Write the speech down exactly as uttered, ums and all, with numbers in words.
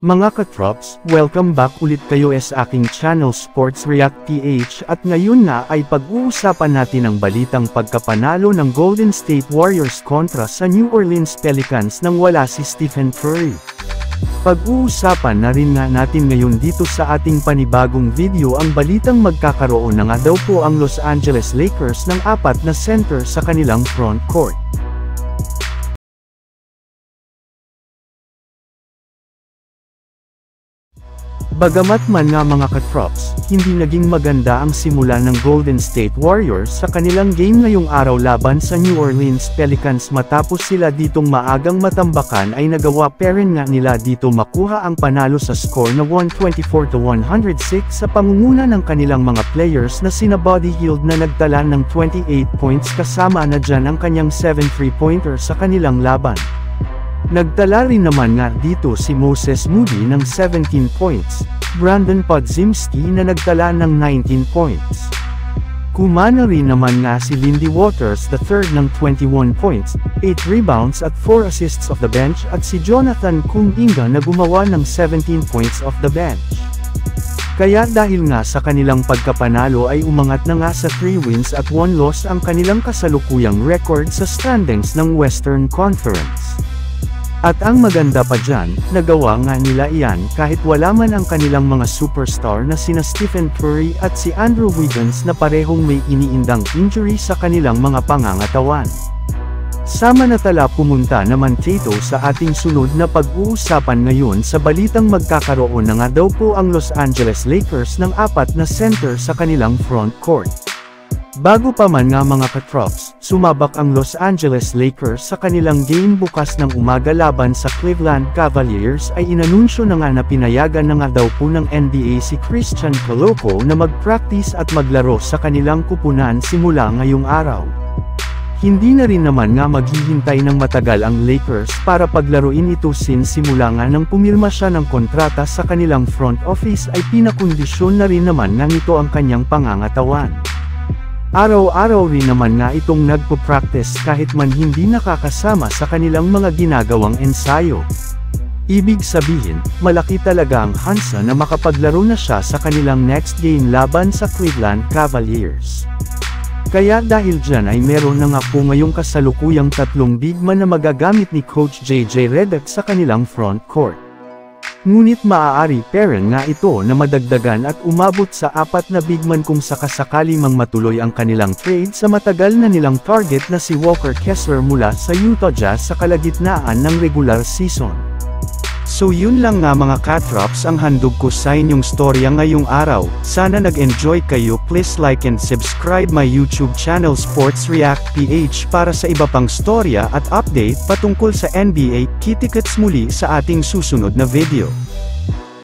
Mga katrops, welcome back ulit kayo sa aking channel Sports React P H at ngayon na ay pag-uusapan natin ang balitang pagkapanalo ng Golden State Warriors kontra sa New Orleans Pelicans nang wala si Stephen Curry. Pag-uusapan na rin nga natin ngayon dito sa ating panibagong video ang balitang magkakaroon na nga daw po ang Los Angeles Lakers ng apat na center sa kanilang front court. Bagamat man nga mga katrops, hindi naging maganda ang simula ng Golden State Warriors sa kanilang game ngayong araw laban sa New Orleans Pelicans matapos sila ditong maagang matambakan ay nagawa pa rin nga nila dito makuha ang panalo sa score na one twenty-four to one oh six sa pangunguna ng kanilang mga players na sina Buddy Hield na nagtala ng twenty-eight points kasama na dyan ang kanyang seven three-pointer sa kanilang laban. Nagtala rin naman nga dito si Moses Moody ng seventeen points, Brandon Podziemski na nagtala ng nineteen points. Kumana rin naman nga si Lindy Waters the third ng twenty-one points, eight rebounds at four assists off the bench at si Jonathan Kuminga na gumawa ng seventeen points off the bench. Kaya dahil nga sa kanilang pagkapanalo ay umangat na nga sa three wins at one loss ang kanilang kasalukuyang record sa standings ng Western Conference. At ang maganda pa dyan, nagawa nga nila iyan kahit wala man ang kanilang mga superstar na sina Stephen Curry at si Andrew Wiggins na parehong may iniindang injury sa kanilang mga pangangatawan. Samantala pumunta naman tayo sa ating sunod na pag-uusapan ngayon sa balitang magkakaroon na nga daw po ang Los Angeles Lakers ng apat na center sa kanilang front court. Bago pa man nga mga katrops, sumabak ang Los Angeles Lakers sa kanilang game bukas ng umaga laban sa Cleveland Cavaliers ay inanunsyo na nga na pinayagan na nga daw po ng N B A si Christian Koloko na mag-practice at maglaro sa kanilang kupunan simula ngayong araw. Hindi na rin naman nga maghihintay ng matagal ang Lakers para paglaruin ito since simula nga nang pumirma siya ng kontrata sa kanilang front office ay pinakondisyon na rin naman nga nito ang kanyang pangangatawan. Araw-araw rin naman nga itong nagpo-practice kahit man hindi nakakasama sa kanilang mga ginagawang ensayo. Ibig sabihin, malaki talaga ang hansa na makapaglaro na siya sa kanilang next game laban sa Cleveland Cavaliers. Kaya dahil dyan ay meron na nga po ngayong kasalukuyang tatlong big man na magagamit ni Coach J J Redick sa kanilang front court. Ngunit maaari pa rin nga ito na madagdagan at umabot sa apat na bigman kung sakasakali mang matuloy ang kanilang trade sa matagal na nilang target na si Walker Kessler mula sa Utah Jazz sa kalagitnaan ng regular season. So yun lang nga mga katrops ang handog ko sa inyong storya ngayong araw. Sana nag-enjoy kayo. Please like and subscribe my YouTube channel Sports React P H para sa iba pang storya at update patungkol sa N B A. Kita-kits muli sa ating susunod na video.